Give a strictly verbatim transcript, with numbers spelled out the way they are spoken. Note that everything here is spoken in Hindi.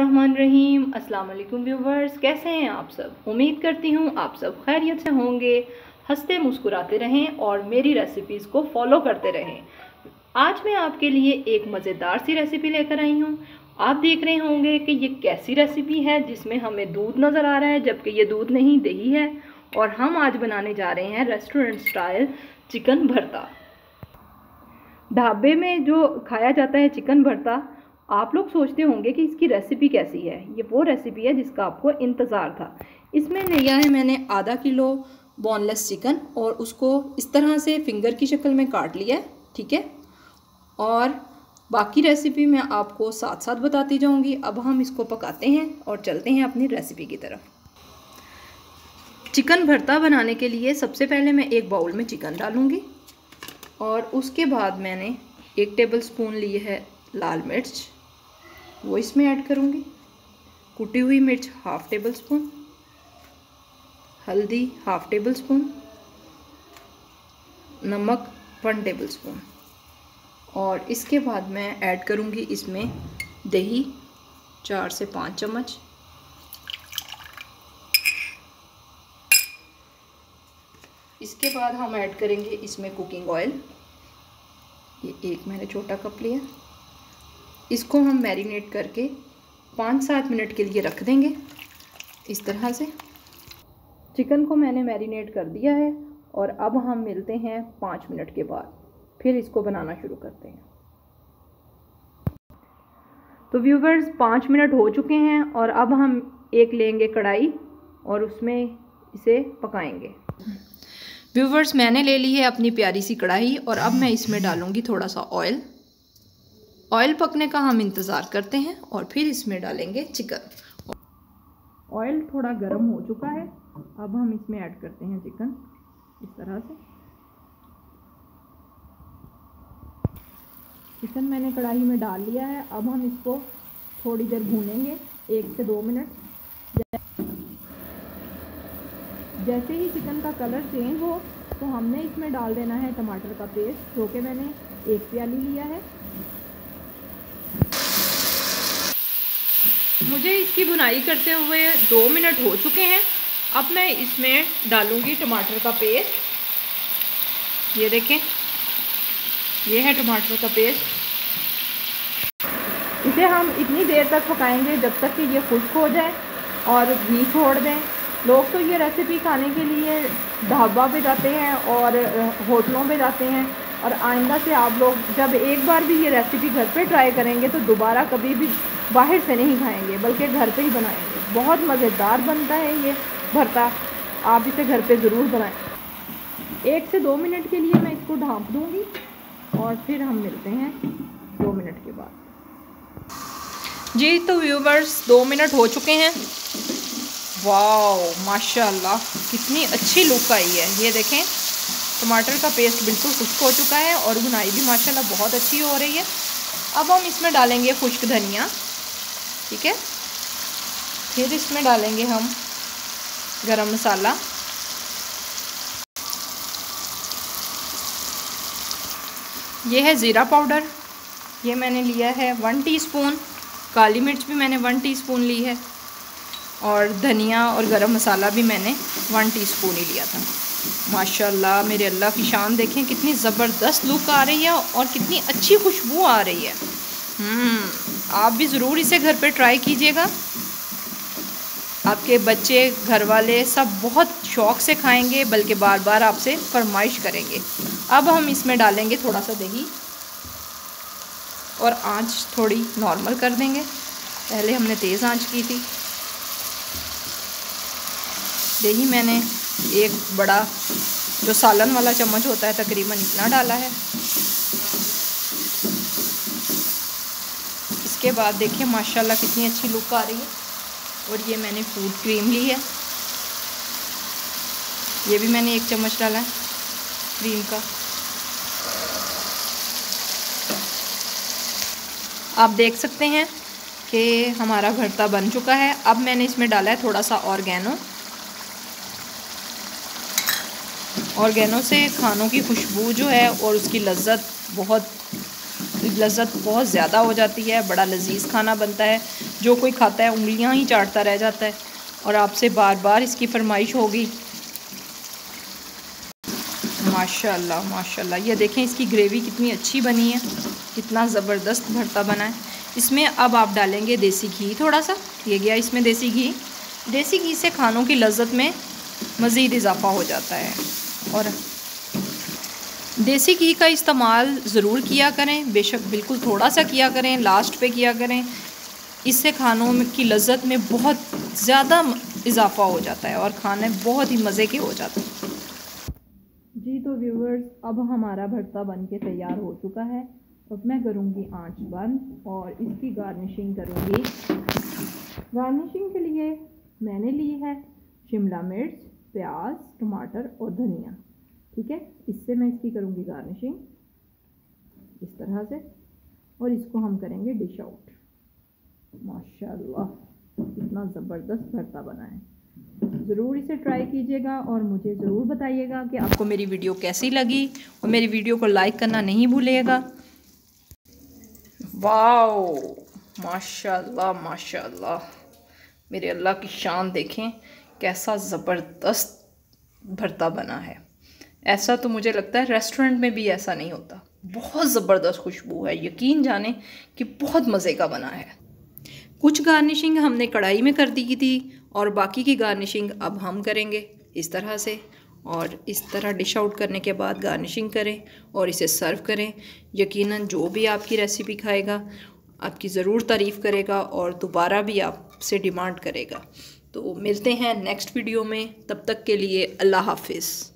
बिस्मिल्लाहिर्रहमानिर्रहीम। अस्सलाम वालेकुम व्यूवर्स, कैसे हैं आप सब। उम्मीद करती हूँ आप सब खैरियत से होंगे, हंसते मुस्कुराते रहें और मेरी रेसिपीज़ को फॉलो करते रहें। आज मैं आपके लिए एक मज़ेदार सी रेसिपी लेकर आई हूँ। आप देख रहे होंगे कि ये कैसी रेसिपी है जिसमें हमें दूध नज़र आ रहा है, जबकि ये दूध नहीं दही है। और हम आज बनाने जा रहे हैं रेस्टोरेंट स्टाइल चिकन भरता। ढाबे में जो खाया जाता है चिकन भरता, आप लोग सोचते होंगे कि इसकी रेसिपी कैसी है। ये वो रेसिपी है जिसका आपको इंतज़ार था। इसमें लिया है मैंने आधा किलो बोनलेस चिकन और उसको इस तरह से फिंगर की शक्ल में काट लिया है, ठीक है। और बाकी रेसिपी मैं आपको साथ साथ बताती जाऊंगी। अब हम इसको पकाते हैं और चलते हैं अपनी रेसिपी की तरफ। चिकन भरता बनाने के लिए सबसे पहले मैं एक बाउल में चिकन डालूंगी और उसके बाद मैंने एक टेबल स्पून लिए है लाल मिर्च, वो इसमें ऐड करूंगी। कुटी हुई मिर्च हाफ टेबल स्पून, हल्दी हाफ टेबल स्पून, नमक वन टेबल स्पून। और इसके बाद मैं ऐड करूंगी इसमें दही चार से पाँच चम्मच। इसके बाद हम ऐड करेंगे इसमें कुकिंग ऑयल, ये एक मैंने छोटा कप लिया। इसको हम मैरिनेट करके पाँच सात मिनट के लिए रख देंगे इस तरह से। चिकन को मैंने मैरिनेट कर दिया है और अब हम मिलते हैं पाँच मिनट के बाद, फिर इसको बनाना शुरू करते हैं। तो व्यूवर्स, पाँच मिनट हो चुके हैं और अब हम एक लेंगे कढ़ाई और उसमें इसे पकाएंगे। व्यूवर्स, मैंने ले ली है अपनी प्यारी सी कढ़ाई और अब मैं इसमें डालूंगी थोड़ा सा ऑयल। ऑयल पकने का हम इंतज़ार करते हैं और फिर इसमें डालेंगे चिकन। ऑयल थोड़ा गर्म हो चुका है, अब हम इसमें ऐड करते हैं चिकन इस तरह से। चिकन मैंने कढ़ाई में डाल लिया है। अब हम इसको थोड़ी देर भूनेंगे, एक से दो मिनट। जैसे ही चिकन का कलर चेंज हो तो हमने इसमें डाल देना है टमाटर का पेस्ट, जो कि मैंने एक प्याली लिया है। मुझे इसकी भुनाई करते हुए दो मिनट हो चुके हैं। अब मैं इसमें डालूंगी टमाटर का पेस्ट। ये देखें, ये है टमाटर का पेस्ट। इसे हम इतनी देर तक पकाएंगे जब तक कि ये खुश्क हो जाए और घी छोड़ दें। लोग तो ये रेसिपी खाने के लिए ढाबा पे जाते हैं और होटलों पे जाते हैं, और आइंदा से आप लोग जब एक बार भी ये रेसिपी घर पे ट्राई करेंगे तो दोबारा कभी भी बाहर से नहीं खाएंगे, बल्कि घर पे ही बनाएंगे। बहुत मज़ेदार बनता है ये भरता, आप इसे घर पे ज़रूर बनाएं। एक से दो मिनट के लिए मैं इसको ढाँप दूँगी और फिर हम मिलते हैं दो मिनट के बाद। जी तो व्यूवर्स, दो मिनट हो चुके हैं। वाओ माशाल्लाह, कितनी अच्छी लुक आई है। ये देखें, टमाटर का पेस्ट बिल्कुल खुश्क हो चुका है और भुनाई भी माशाल्लाह बहुत अच्छी हो रही है। अब हम इसमें डालेंगे खुश्क धनिया, ठीक है। फिर इसमें डालेंगे हम गरम मसाला, ये है ज़ीरा पाउडर, ये मैंने लिया है वन टीस्पून। काली मिर्च भी मैंने वन टीस्पून ली है और धनिया और गरम मसाला भी मैंने वन टीस्पून ही लिया था। माशाल्लाह मेरे अल्लाह की शान, देखें कितनी ज़बरदस्त लुक आ रही है और कितनी अच्छी खुशबू आ रही है। हम्म आप भी ज़रूर इसे घर पे ट्राई कीजिएगा। आपके बच्चे, घर वाले सब बहुत शौक़ से खाएंगे, बल्कि बार बार आपसे फरमाइश करेंगे। अब हम इसमें डालेंगे थोड़ा सा दही और आंच थोड़ी नॉर्मल कर देंगे। पहले हमने तेज़ आंच की थी। दही मैंने एक बड़ा जो सालन वाला चम्मच होता है तकरीबन इतना डाला है। इसके बाद देखिए माशाल्लाह कितनी अच्छी लुक आ रही है। और ये मैंने फूड क्रीम ली है, ये भी मैंने एक चम्मच डाला है क्रीम का। आप देख सकते हैं कि हमारा भरता बन चुका है। अब मैंने इसमें डाला है थोड़ा सा ऑर्गेनो। ऑर्गेनो से खानों की खुशबू जो है और उसकी लज्जत बहुत लज़्ज़त बहुत ज़्यादा हो जाती है, बड़ा लजीज़ खाना बनता है। जो कोई खाता है उंगलियां ही चाटता रह जाता है और आपसे बार बार इसकी फरमाइश होगी। माशाल्लाह माशाल्लाह, ये देखें इसकी ग्रेवी कितनी अच्छी बनी है, कितना ज़बरदस्त भरता बना है। इसमें अब आप डालेंगे देसी घी थोड़ा सा, ये गया इसमें देसी घी। देसी घी से खानों की लज़्ज़त में मज़ीद इजाफ़ा हो जाता है और देसी घी का इस्तेमाल ज़रूर किया करें, बेशक बिल्कुल थोड़ा सा किया करें, लास्ट पे किया करें। इससे खानों की लज़्ज़त में बहुत ज़्यादा इजाफ़ा हो जाता है और खाने बहुत ही मज़े के हो जाते हैं। जी तो व्यूवर्स, अब हमारा भरता बन के तैयार हो चुका है। अब मैं करूँगी आंच बंद और इसकी गार्निशिंग करूँगी। गार्निशिंग के लिए मैंने ली है शिमला मिर्च, प्याज, टमाटर और धनिया। ठीक है, इससे मैं इसकी करूँगी गार्निशिंग इस तरह से और इसको हम करेंगे डिश आउट। माशाल्लाह कितना ज़बरदस्त भरता बना है। ज़रूर इसे ट्राई कीजिएगा और मुझे ज़रूर बताइएगा कि आपको मेरी वीडियो कैसी लगी और मेरी वीडियो को लाइक करना नहीं भूलिएगा। वाओ माशाल्लाह माशाल्लाह, मेरे अल्लाह की शान देखें, कैसा ज़बरदस्त भरता बना है। ऐसा तो मुझे लगता है रेस्टोरेंट में भी ऐसा नहीं होता। बहुत ज़बरदस्त खुशबू है, यकीन जाने कि बहुत मज़े का बना है। कुछ गार्निशिंग हमने कढ़ाई में कर दी थी और बाकी की गार्निशिंग अब हम करेंगे इस तरह से। और इस तरह डिश आउट करने के बाद गार्निशिंग करें और इसे सर्व करें। यकीनन जो भी आपकी रेसिपी खाएगा आपकी ज़रूर तारीफ़ करेगा और दोबारा भी आपसे डिमांड करेगा। तो मिलते हैं नेक्स्ट वीडियो में, तब तक के लिए अल्लाह हाफिज़।